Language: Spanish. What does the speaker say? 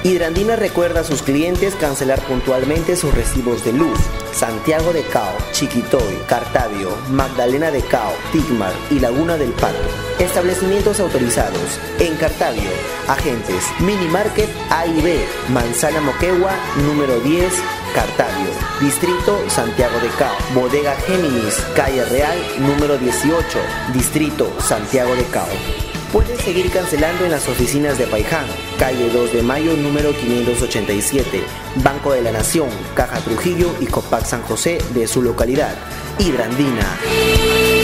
Hidrandina recuerda a sus clientes cancelar puntualmente sus recibos de luz. Santiago de Cao, Chiquitoy, Cartavio, Magdalena de Cao, Tigmar y Laguna del Pato. Establecimientos autorizados. En Cartavio, agentes Mini Market A y B, Manzana Moquegua, número 10, Cartavio. Distrito Santiago de Cao. Bodega Géminis, Calle Real, número 18, Distrito Santiago de Cao. Puedes seguir cancelando en las oficinas de Paiján, calle 2 de Mayo, número 587, Banco de la Nación, Caja Trujillo y Copac San José de su localidad. Hidrandina.